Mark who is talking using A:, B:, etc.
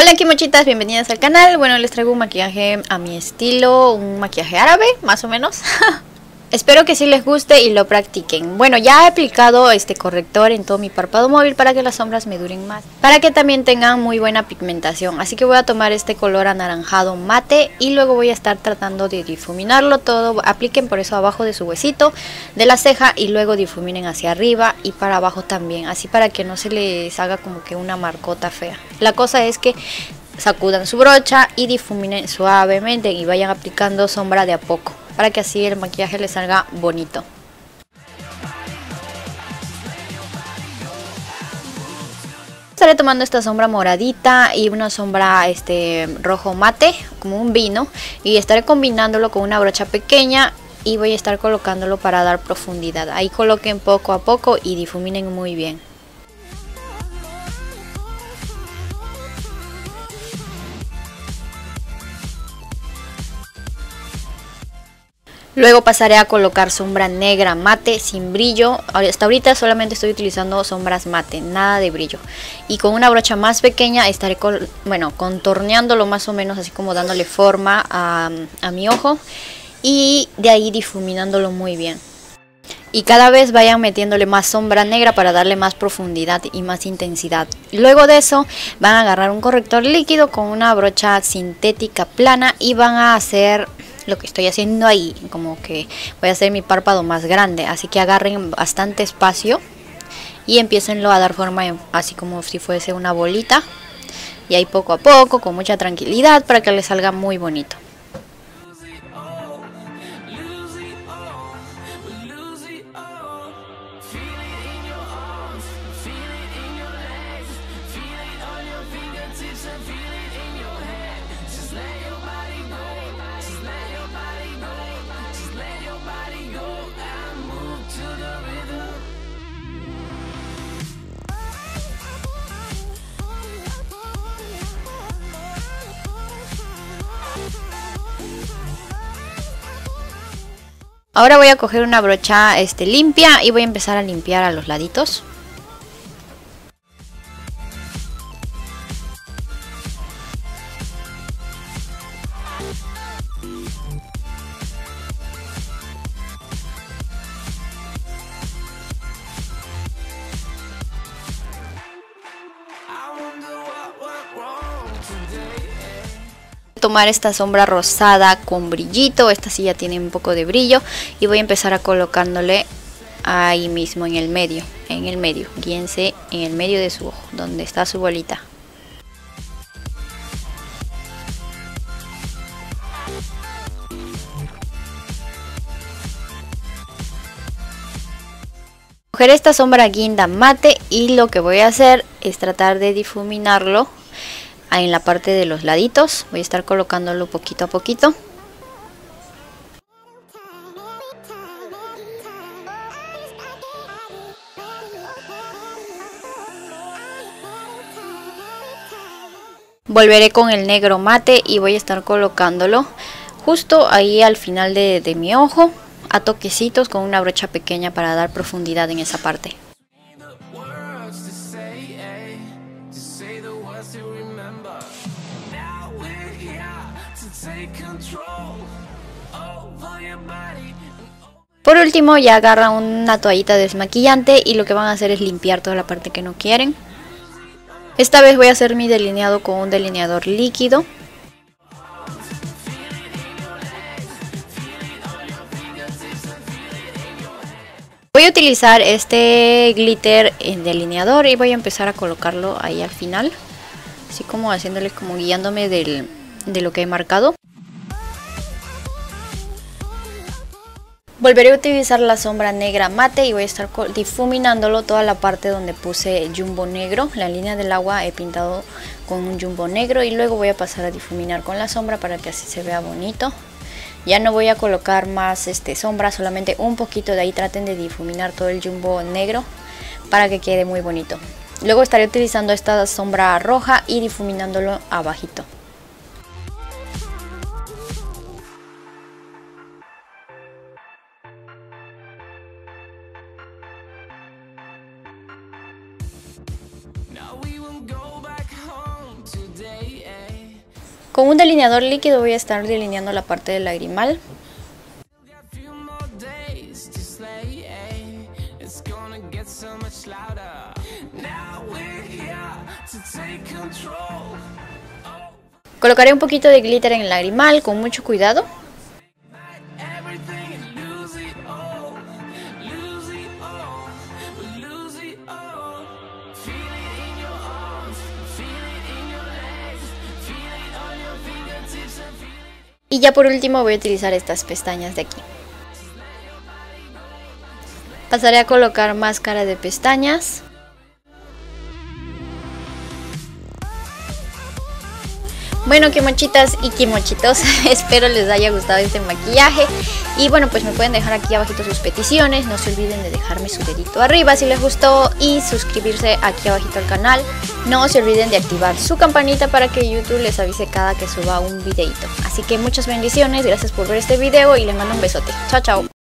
A: Hola kimochitas, bienvenidas al canal. Bueno, les traigo un maquillaje a mi estilo, un maquillaje árabe, más o menos. Espero que sí les guste y lo practiquen. Bueno, ya he aplicado este corrector en todo mi párpado móvil para que las sombras me duren más, para que también tengan muy buena pigmentación. Así que voy a tomar este color anaranjado mate y luego voy a estar tratando de difuminarlo todo. Apliquen por eso abajo de su huesito, de la ceja, y luego difuminen hacia arriba y para abajo también, así para que no se les haga como que una marcota fea. La cosa es que sacudan su brocha y difuminen suavemente y vayan aplicando sombra de a poco, para que así el maquillaje les salga bonito. Estaré tomando esta sombra moradita y una sombra rojo mate, como un vino, y estaré combinándolo con una brocha pequeña y voy a estar colocándolo para dar profundidad. Ahí coloquen poco a poco y difuminen muy bien. Luego pasaré a colocar sombra negra mate sin brillo. Hasta ahorita solamente estoy utilizando sombras mate, nada de brillo. Y con una brocha más pequeña estaré contorneándolo más o menos, así como dándole forma a mi ojo. Y de ahí difuminándolo muy bien. Y cada vez vayan metiéndole más sombra negra para darle más profundidad y más intensidad. Luego de eso van a agarrar un corrector líquido con una brocha sintética plana y van a hacer lo que estoy haciendo ahí, como que voy a hacer mi párpado más grande, así que agarren bastante espacio y empiecenlo a dar forma así como si fuese una bolita, y ahí poco a poco, con mucha tranquilidad, para que les salga muy bonito. Ahora voy a coger una brocha limpia y voy a empezar a limpiar a los laditos. Tomar esta sombra rosada con brillito, esta sí ya tiene un poco de brillo, y voy a empezar a colocándole ahí mismo en el medio, guíense en el medio de su ojo, donde está su bolita. Coger esta sombra guinda mate y lo que voy a hacer es tratar de difuminarlo en la parte de los laditos. Voy a estar colocándolo poquito a poquito. Volveré con el negro mate y voy a estar colocándolo justo ahí al final de mi ojo, a toquecitos con una brocha pequeña para dar profundidad en esa parte. Por último, ya agarran una toallita desmaquillante y lo que van a hacer es limpiar toda la parte que no quieren. Esta vez voy a hacer mi delineado con un delineador líquido. Voy a utilizar este glitter en delineador y voy a empezar a colocarlo ahí al final, así como haciéndole, como guiándome de lo que he marcado. Volveré a utilizar la sombra negra mate y voy a estar difuminándolo toda la parte donde puse jumbo negro. La línea del agua he pintado con un jumbo negro y luego voy a pasar a difuminar con la sombra para que así se vea bonito. Ya no voy a colocar más sombra, solamente un poquito de ahí. Traten de difuminar todo el jumbo negro para que quede muy bonito. Luego estaré utilizando esta sombra roja y difuminándolo abajito. Now we won't go back home today. Con un delineador líquido voy a estar delineando la parte del lagrimal. Colocaré un poquito de glitter en el lagrimal con mucho cuidado. Y ya por último voy a utilizar estas pestañas de aquí. Pasaré a colocar máscara de pestañas. Bueno, kimochitas y kimochitos, espero les haya gustado este maquillaje. Y bueno, pues me pueden dejar aquí abajito sus peticiones. No se olviden de dejarme su dedito arriba si les gustó y suscribirse aquí abajito al canal. No se olviden de activar su campanita para que YouTube les avise cada que suba un videito. Así que muchas bendiciones, gracias por ver este video y les mando un besote. Chao, chao.